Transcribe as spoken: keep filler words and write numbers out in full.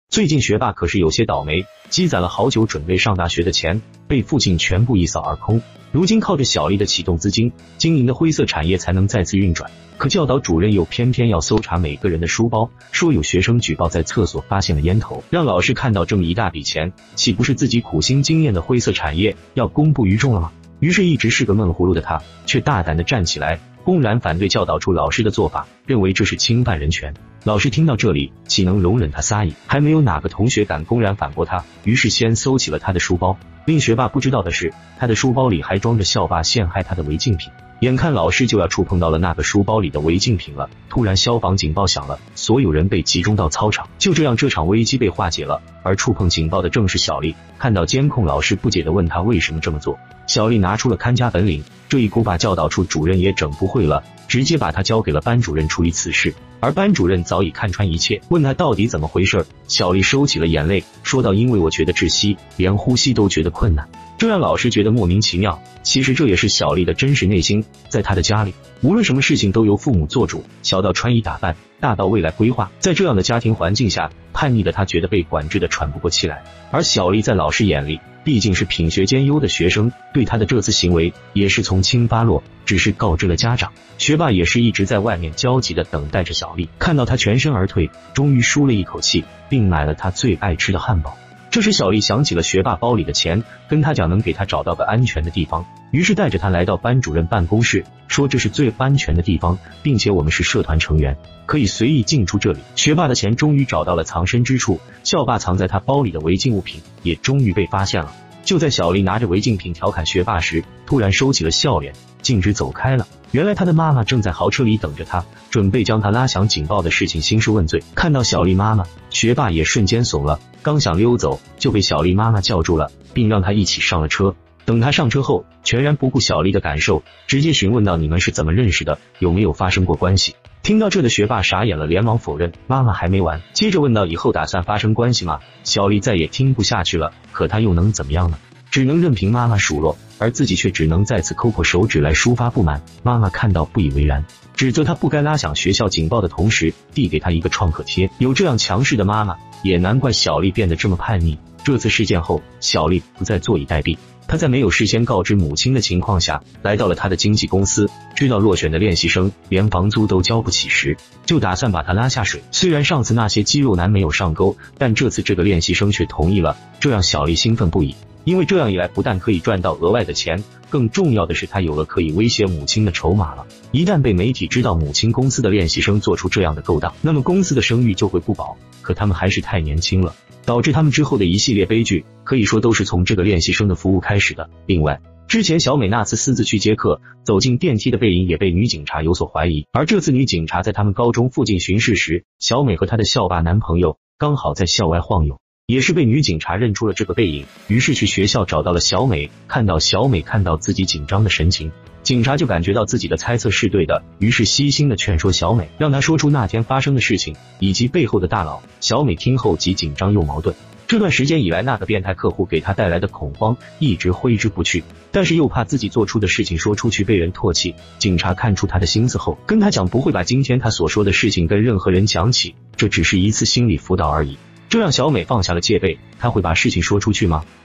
最近学霸可是有些倒霉，积攒了好久准备上大学的钱，被父亲全部一扫而空。如今靠着小丽的启动资金，经营的灰色产业才能再次运转。可教导主任又偏偏要搜查每个人的书包，说有学生举报在厕所发现了烟头，让老师看到这么一大笔钱，岂不是自己苦心经验的灰色产业要公布于众了吗？于是一直是个闷葫芦的他，却大胆地站起来，公然反对教导处老师的做法，认为这是侵犯人权。老师听到这里，岂能容忍他撒野？还没有哪个同学敢公然反驳他，于是先搜起了他的书包。令学霸不知道的是，他的书包里还装着校霸陷害他的违禁品。眼看老师就要触碰到了那个书包里的违禁品了，突然消防警报响了，所有人被集中到操场。就这样，这场危机被化解了。而触碰警报的正是小丽。看到监控，老师不解地问他为什么这么做。小丽拿出了看家本领，这一锅把教导处主任也整不会了，直接把他交给了班主任处理此事。而班主任早已看穿一切，问他到底怎么回事。小丽收起了眼泪，说道：“因为我觉得窒息，连呼吸都觉得困难。”这让老师觉得莫名其妙，其实这也是小丽的真实内心。在她的家里，无论什么事情都由父母做主，小到穿衣打扮，大到未来规划。在这样的家庭环境下，叛逆的她觉得被管制的喘不过气来。而小丽在老师眼里毕竟是品学兼优的学生，对她的这次行为也是从轻发落，只是告知了家长。学霸也是一直在外面焦急地等待着小丽，看到她全身而退，终于舒了一口气，并买了她最爱吃的汉堡。这时小丽想起了学霸包里的钱，跟他讲能给他找到个安全的地方，于是带着他来到班主任办公室，说这是最安全的地方，并且我们是社团成员，可以随意进出这里。学霸的钱终于找到了藏身之处，校霸藏在他包里的违禁物品也终于被发现了。就在小丽拿着违禁品调侃学霸时，突然收起了笑脸，径直走开了。原来他的妈妈正在豪车里等着他，准备将他拉响警报的事情兴师问罪。看到小丽妈妈，学霸也瞬间怂了，刚想溜走，就被小丽妈妈叫住了，并让他一起上了车。等他上车后，全然不顾小丽的感受，直接询问到：“你们是怎么认识的？有没有发生过关系？”听到这的学霸傻眼了，连忙否认。妈妈还没完，接着问到：“以后打算发生关系吗？”小丽再也听不下去了，可她又能怎么样呢？只能任凭妈妈数落，而自己却只能再次抠破手指来抒发不满。妈妈看到不以为然，指责他不该拉响学校警报的同时递给他一个创可贴。有这样强势的妈妈，也难怪小丽变得这么叛逆。这次事件后，小丽不再坐以待毙，她在没有事先告知母亲的情况下，来到了她的经纪公司，知道落选的练习生连房租都交不起时，就打算把他拉下水。虽然上次那些肌肉男没有上钩，但这次这个练习生却同意了，这让小丽兴奋不已。因为这样一来，不但可以赚到额外的钱，更重要的是他有了可以威胁母亲的筹码了。一旦被媒体知道母亲公司的练习生做出这样的勾当，那么公司的声誉就会不保。可他们还是太年轻了，导致他们之后的一系列悲剧，可以说都是从这个练习生的服务开始的。另外，之前小美那次私自去接客，走进电梯的背影也被女警察有所怀疑。而这次女警察在他们高中附近巡视时，小美和她的校霸男朋友刚好在校外晃悠，也是被女警察认出了这个背影，于是去学校找到了小美。看到小美看到自己紧张的神情，警察就感觉到自己的猜测是对的，于是悉心的劝说小美，让她说出那天发生的事情以及背后的大佬。小美听后既紧张又矛盾，这段时间以来那个变态客户给她带来的恐慌一直挥之不去，但是又怕自己做出的事情说出去被人唾弃。警察看出她的心思后，跟她讲不会把今天她所说的事情跟任何人讲起，这只是一次心理辅导而已。这让小美放下了戒备，她会把事情说出去吗？